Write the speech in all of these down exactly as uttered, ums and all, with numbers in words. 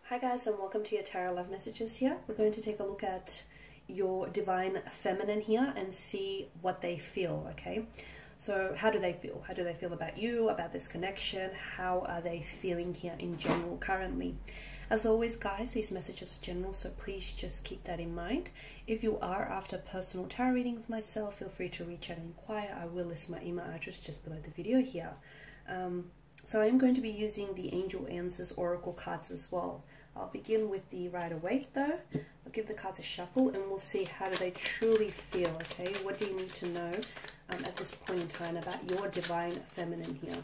Hi guys, and welcome to your Tarot Love Messages here. We're going to take a look at your Divine Feminine here and see what they feel, okay? So how do they feel? How do they feel about you, about this connection? How are they feeling here in general currently? As always guys, these messages are general, so please just keep that in mind. If you are after personal tarot reading with myself, feel free to reach out and inquire. I will list my email address just below the video here. Um, so I'm going to be using the Angel Answers Oracle cards as well. I'll begin with the Rider-Waite though. I'll give the cards a shuffle and we'll see how do they truly feel, okay? What do you need to know um, at this point in time about your Divine Feminine here?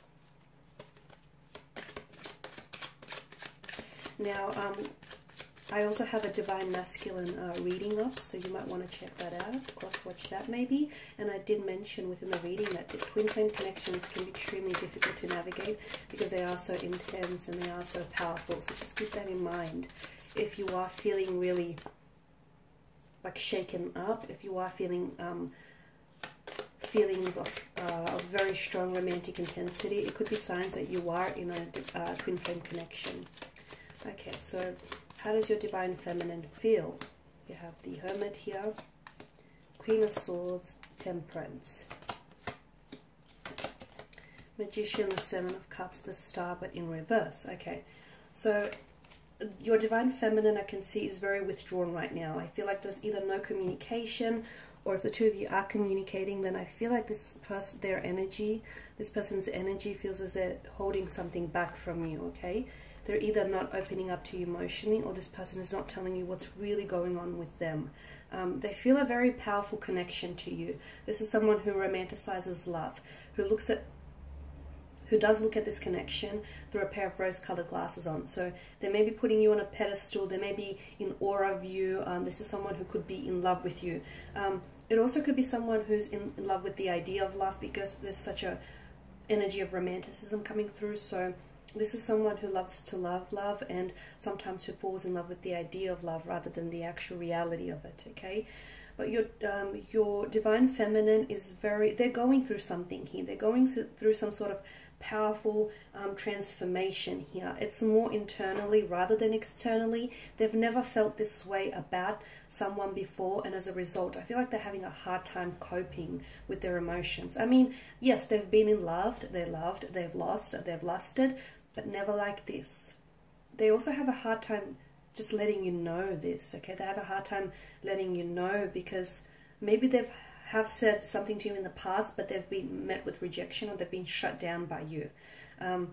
Now, um, I also have a Divine Masculine uh, reading up, so you might want to check that out, cross-watch that maybe. And I did mention within the reading that the twin flame connections can be extremely difficult to navigate because they are so intense and they are so powerful. So just keep that in mind. If you are feeling really like shaken up, if you are feeling um, feelings of, uh, of very strong romantic intensity, it could be signs that you are in a uh, twin flame connection. Okay, so how does your Divine Feminine feel? You have the Hermit here, Queen of Swords, Temperance, Magician, the Seven of Cups, the Star, but in reverse. Okay, so your Divine Feminine I can see is very withdrawn right now. I feel like there's either no communication, or if the two of you are communicating, then I feel like this person, their energy, this person's energy feels as they're holding something back from you, okay? They're either not opening up to you emotionally, or this person is not telling you what's really going on with them. Um, they feel a very powerful connection to you. This is someone who romanticizes love, who looks at, who does look at this connection through a pair of rose-colored glasses on. So they may be putting you on a pedestal, they may be in awe of you. Um, this is someone who could be in love with you. Um, it also could be someone who's in, in love with the idea of love, because there's such a energy of romanticism coming through. So this is someone who loves to love love and sometimes who falls in love with the idea of love rather than the actual reality of it, okay? But your um, your Divine Feminine is very, they're going through something here. They're going through some sort of powerful um, transformation here. It's more internally rather than externally. They've never felt this way about someone before, and as a result I feel like they're having a hard time coping with their emotions. I mean, yes, they've been in love, they're loved, they've lost, they've lusted, but never like this. They also have a hard time just letting you know this, okay? They have a hard time letting you know because maybe they've have said something to you in the past, but they've been met with rejection, or they've been shut down by you. Um,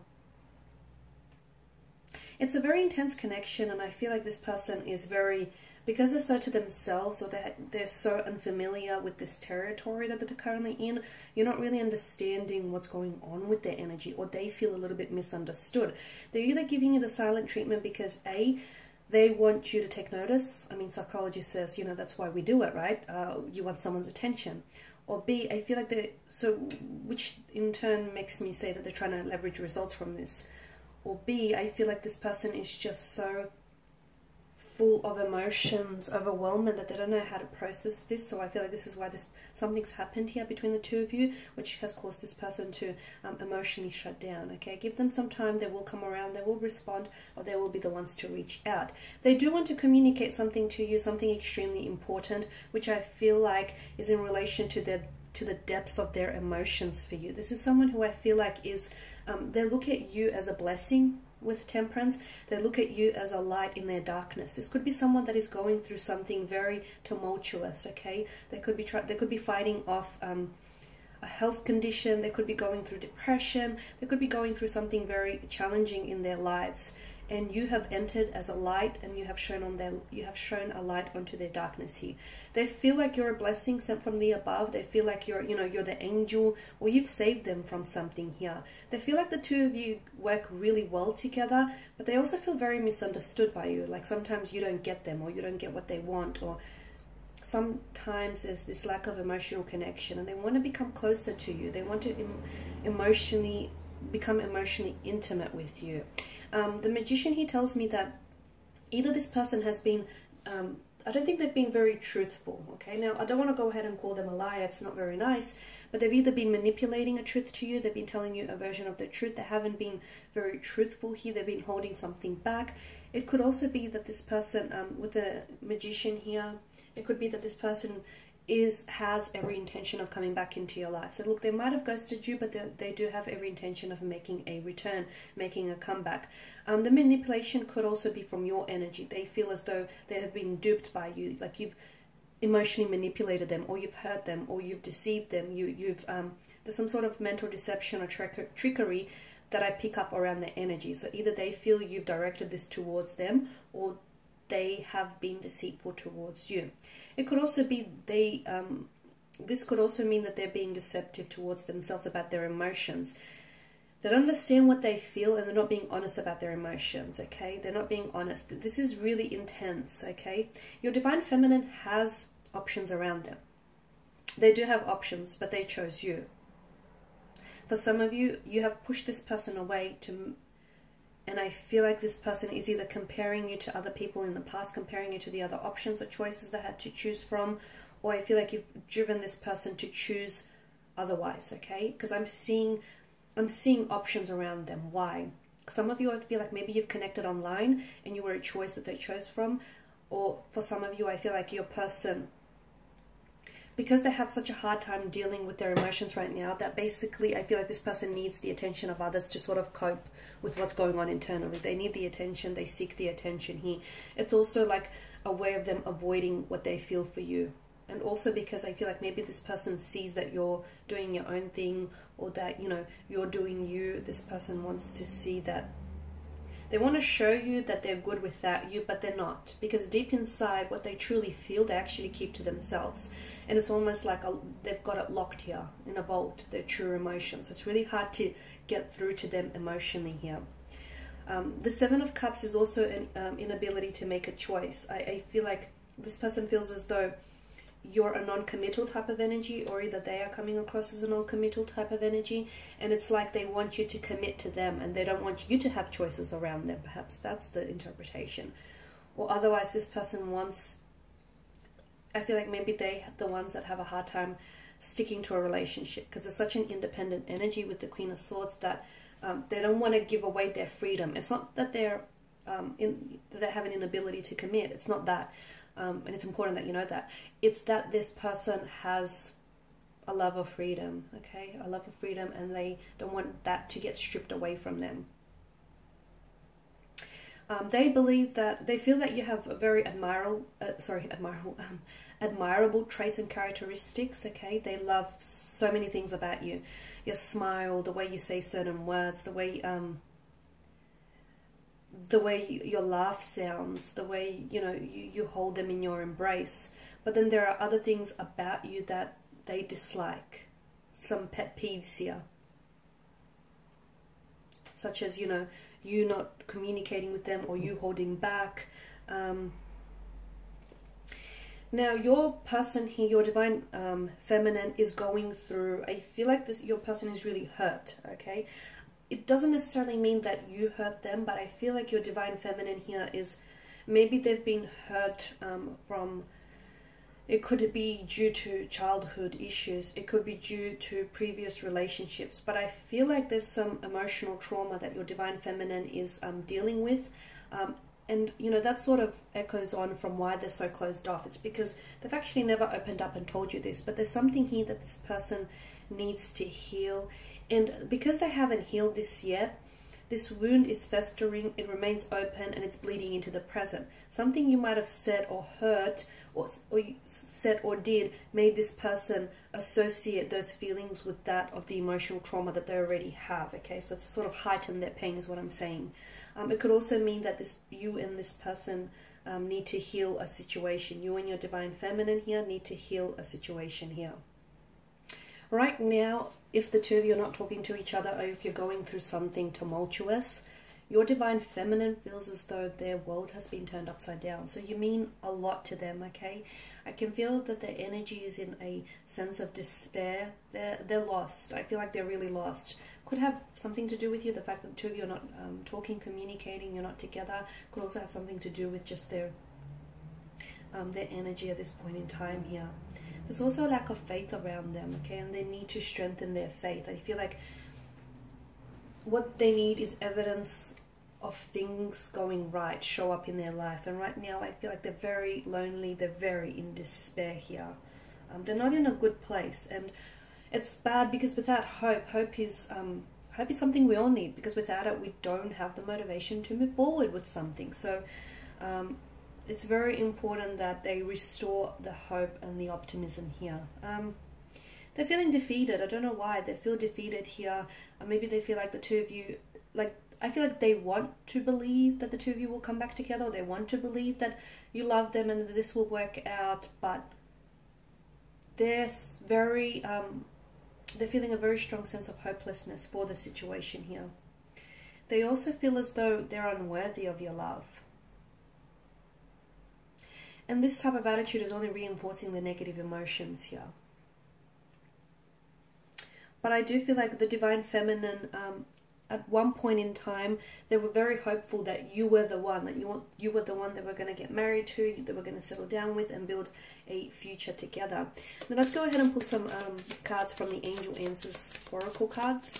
it's a very intense connection, and I feel like this person is very, because they're so to themselves, or they're, they're so unfamiliar with this territory that they're currently in, you're not really understanding what's going on with their energy, or they feel a little bit misunderstood. They're either giving you the silent treatment because A, they want you to take notice. I mean, psychology says, you know, that's why we do it, right? Uh, you want someone's attention. Or B, I feel like they, so, which in turn makes me say that they're trying to leverage results from this. Or B, I feel like this person is just so full of emotions, overwhelmed, that they don't know how to process this. So I feel like this is why this something's happened here between the two of you, which has caused this person to um, emotionally shut down. Okay, give them some time, they will come around, they will respond, or they will be the ones to reach out. They do want to communicate something to you, something extremely important, which I feel like is in relation to their to the depths of their emotions for you. This is someone who I feel like is um, they look at you as a blessing. With Temperance, they look at you as a light in their darkness. This could be someone that is going through something very tumultuous, okay? They could be try they could be fighting off um, a health condition. They could be going through depression. They could be going through something very challenging in their lives. And you have entered as a light, and you have shown on their you have shown a light onto their darkness here. They feel like you're a blessing sent from the above. They feel like you're, you know, you're the angel, or you've saved them from something here. They feel like the two of you work really well together, but they also feel very misunderstood by you. Like sometimes you don't get them, or you don't get what they want, or sometimes there's this lack of emotional connection, and they want to become closer to you. They want to em emotionally become emotionally intimate with you. Um, the Magician, he tells me that either this person has been um, I don't think they've been very truthful, okay? Now, I don't want to go ahead and call them a liar. It's not very nice. But they've either been manipulating a truth to you, they've been telling you a version of the truth, they haven't been very truthful here, they've been holding something back. It could also be that this person, um, with the Magician here, it could be that this person is has every intention of coming back into your life. So look, they might have ghosted you, but they, they do have every intention of making a return, making a comeback. Um, the manipulation could also be from your energy. They feel as though they have been duped by you, like you've emotionally manipulated them, or you've hurt them, or you've deceived them. You, you've um, there's some sort of mental deception or trick trickery that I pick up around their energy. So either they feel you've directed this towards them, or they have been deceitful towards you. It could also be they, um, this could also mean that they're being deceptive towards themselves about their emotions. They don't understand what they feel, and they're not being honest about their emotions, okay? They're not being honest. This is really intense, okay? Your Divine Feminine has options around them. They do have options, but they chose you. For some of you, you have pushed this person away to... And I feel like this person is either comparing you to other people in the past, comparing you to the other options or choices they had to choose from, or I feel like you've driven this person to choose otherwise, okay? Because I'm seeing, I'm seeing options around them. Why? Some of you, I feel like maybe you've connected online and you were a choice that they chose from, or for some of you, I feel like your person, because they have such a hard time dealing with their emotions right now, that basically I feel like this person needs the attention of others to sort of cope with what's going on internally. They need the attention, they seek the attention here. It's also like a way of them avoiding what they feel for you. And also because I feel like maybe this person sees that you're doing your own thing, or that, you know, you're doing you. This person wants to see that. They want to show you that they're good without you, but they're not. Because deep inside, what they truly feel, they actually keep to themselves. And it's almost like a, they've got it locked here in a vault, their true emotions. So it's really hard to get through to them emotionally here. Um, the Seven of Cups is also an um, inability to make a choice. I, I feel like this person feels as though you're a non-committal type of energy, or either they are coming across as a non-committal type of energy, and it's like they want you to commit to them and they don't want you to have choices around them. Perhaps that's the interpretation. Or otherwise this person wants, I feel like maybe they the ones that have a hard time sticking to a relationship, because there's such an independent energy with the Queen of Swords that um, they don't want to give away their freedom. It's not that they're um, in, they have an inability to commit. It's not that. Um, and it's important that you know that. It's that this person has a love of freedom, okay? A love of freedom, and they don't want that to get stripped away from them. Um, they believe that, they feel that you have a very admirable, uh, sorry, admirable, um, admirable traits and characteristics, okay? They love so many things about you. Your smile, the way you say certain words, the way... Um, the way your laugh sounds, the way, you know, you, you hold them in your embrace. But then there are other things about you that they dislike. Some pet peeves here. Such as, you know, you not communicating with them, or you holding back. Um, now, your person here, your Divine um, Feminine, is going through, I feel like this, your person is really hurt, okay? It doesn't necessarily mean that you hurt them, but I feel like your Divine Feminine here is, maybe they've been hurt um, from, it could be due to childhood issues, it could be due to previous relationships, but I feel like there's some emotional trauma that your Divine Feminine is um, dealing with, um, and you know, that sort of echoes on from why they're so closed off. It's because they've actually never opened up and told you this, but there's something here that this person needs to heal. And because they haven't healed this yet, this wound is festering, it remains open, and it's bleeding into the present. Something you might have said or heard, or, or said or did, made this person associate those feelings with that of the emotional trauma that they already have, okay? So it's sort of heightened their pain is what I'm saying. Um, it could also mean that this you and this person um, need to heal a situation. You and your Divine Feminine here need to heal a situation here. Right now, if the two of you are not talking to each other, or if you're going through something tumultuous, your Divine Feminine feels as though their world has been turned upside down. So you mean a lot to them, okay? I can feel that their energy is in a sense of despair. They're, they're lost. I feel like they're really lost. Could have something to do with you, the fact that the two of you are not um, talking, communicating, you're not together. Could also have something to do with just their um, their energy at this point in time here. There's also a lack of faith around them, okay, and they need to strengthen their faith. I feel like what they need is evidence of things going right show up in their life. And right now I feel like they're very lonely, they're very in despair here. Um, they're not in a good place, and it's bad because without hope, hope is um, hope is something we all need, because without it we don't have the motivation to move forward with something. So um, it's very important that they restore the hope and the optimism here. Um, they're feeling defeated. I don't know why they feel defeated here. Or maybe they feel like the two of you, like, I feel like they want to believe that the two of you will come back together. Or they want to believe that you love them and that this will work out, but they're very, um, they're feeling a very strong sense of hopelessness for the situation here. They also feel as though they're unworthy of your love. And this type of attitude is only reinforcing the negative emotions here. But I do feel like the Divine Feminine, um, at one point in time, they were very hopeful that you were the one, that you want, you were the one they were going to get married to, they were going to settle down with and build a future together. Now let's go ahead and pull some um, cards from the Angel Answers Oracle cards.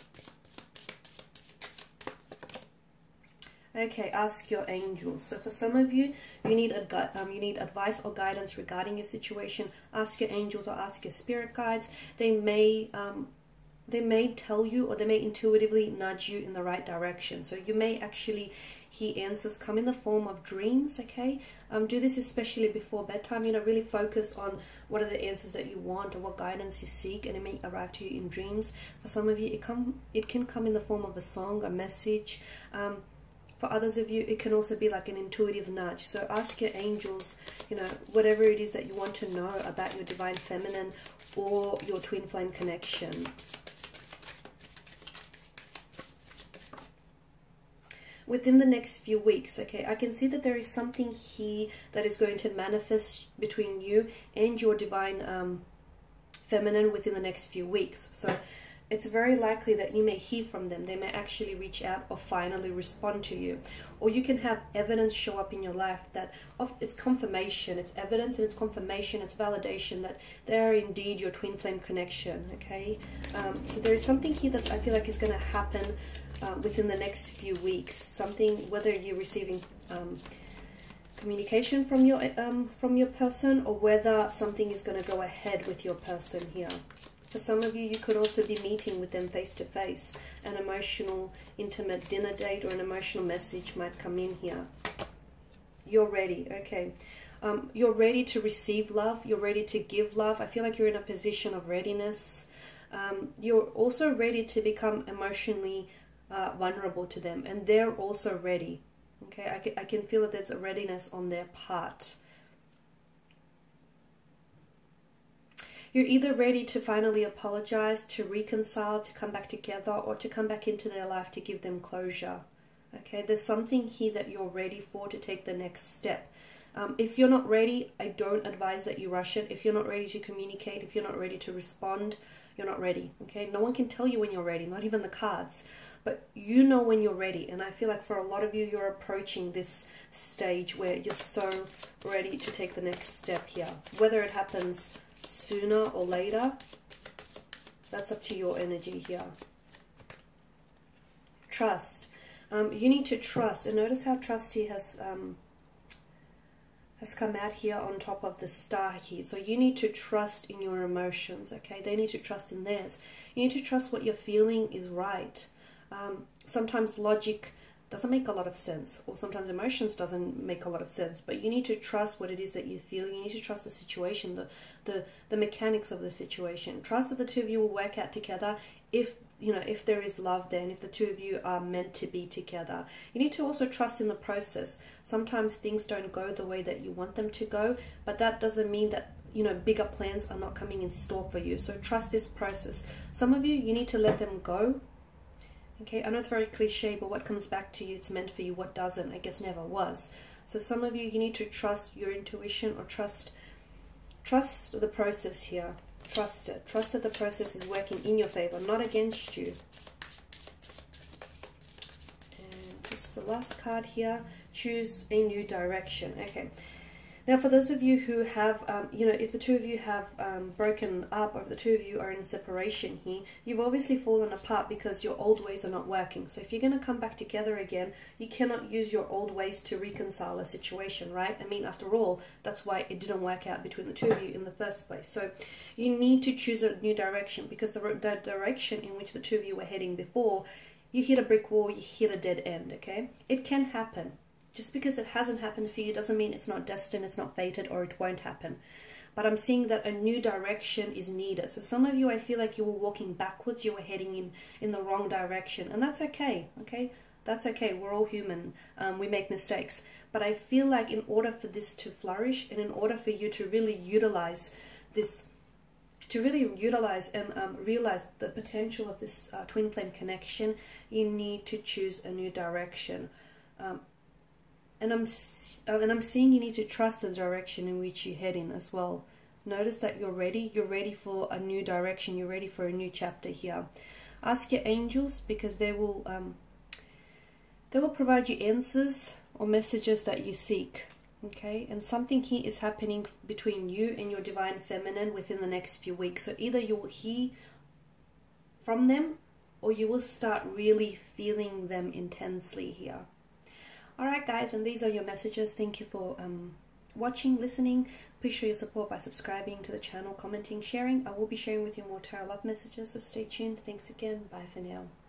Okay, ask your angels. So for some of you, you need a um, you need advice or guidance regarding your situation. Ask your angels or ask your spirit guides. They may um, they may tell you, or they may intuitively nudge you in the right direction. So you may actually hear answers come in the form of dreams. Okay, um, do this especially before bedtime. You know, really focus on what are the answers that you want or what guidance you seek, and it may arrive to you in dreams. For some of you, it come it can come in the form of a song, a message. Um, For others of you, it can also be like an intuitive nudge. So ask your angels, you know, whatever it is that you want to know about your Divine Feminine or your twin flame connection. Within the next few weeks, okay, I can see that there is something here that is going to manifest between you and your Divine um, Feminine within the next few weeks. So it's very likely that you may hear from them. They may actually reach out or finally respond to you. Or you can have evidence show up in your life that of it's confirmation, it's evidence and it's confirmation, it's validation that they are indeed your twin flame connection, okay? Um, so there is something here that I feel like is going to happen uh, within the next few weeks. Something, whether you're receiving um, communication from your, um, from your person, or whether something is going to go ahead with your person here. For some of you, you could also be meeting with them face-to-face. An emotional, intimate dinner date or an emotional message might come in here. You're ready, okay. Um, you're ready to receive love. You're ready to give love. I feel like you're in a position of readiness. Um, you're also ready to become emotionally uh, vulnerable to them. And they're also ready, okay. I can, I can feel that there's a readiness on their part. You're either ready to finally apologize, to reconcile, to come back together, or to come back into their life to give them closure. Okay, there's something here that you're ready for to take the next step. Um, if you're not ready, I don't advise that you rush it. If you're not ready to communicate, if you're not ready to respond, you're not ready. Okay, no one can tell you when you're ready, not even the cards. But you know when you're ready. And I feel like for a lot of you, you're approaching this stage where you're so ready to take the next step here. Whether it happens sooner or later, that's up to your energy here. Trust. Um, you need to trust, and notice how trust here has um, has come out here on top of the star here. So you need to trust in your emotions, okay? They need to trust in theirs. You need to trust what you're feeling is right. Um, sometimes logic doesn't make a lot of sense, or sometimes emotions doesn't make a lot of sense, but you need to trust what it is that you feel. You need to trust the situation, the the the mechanics of the situation. Trust that the two of you will work out together if you know if there is love there, and if the two of you are meant to be together. You need to also trust in the process. Sometimes things don't go the way that you want them to go, but that doesn't mean that you know bigger plans are not coming in store for you. So trust this process. Some of you, you need to let them go. Okay, I know it's very cliche, but what comes back to you, it's meant for you. What doesn't, I guess never was. So some of you, you need to trust your intuition, or trust trust the process here. Trust it. Trust that the process is working in your favor, not against you. And just the last card here, choose a new direction. Okay, Now, for those of you who have, um, you know, if the two of you have um, broken up, or if the two of you are in separation here, you've obviously fallen apart because your old ways are not working. So if you're going to come back together again, you cannot use your old ways to reconcile a situation, right? I mean, after all, that's why it didn't work out between the two of you in the first place. So you need to choose a new direction, because the, the direction in which the two of you were heading before, you hit a brick wall, you hit a dead end, okay? It can happen. Just because it hasn't happened for you doesn't mean it's not destined, it's not fated, or it won't happen. But I'm seeing that a new direction is needed. So some of you, I feel like you were walking backwards, you were heading in, in the wrong direction. And that's okay, okay? That's okay, we're all human, um, we make mistakes. But I feel like in order for this to flourish, and in order for you to really utilize this, to really utilize and um, realize the potential of this uh, twin flame connection, you need to choose a new direction. Um, And I'm, and I'm seeing you need to trust the direction in which you're heading as well. Notice that you're ready. You're ready for a new direction. You're ready for a new chapter here. Ask your angels, because they will, um, they will provide you answers or messages that you seek. Okay? And something here is happening between you and your divine feminine within the next few weeks. So either you will hear from them, or you will start really feeling them intensely here. Alright guys, and these are your messages. Thank you for um, watching, listening. Please show your support by subscribing to the channel, commenting, sharing. I will be sharing with you more tarot love messages, so stay tuned. Thanks again. Bye for now.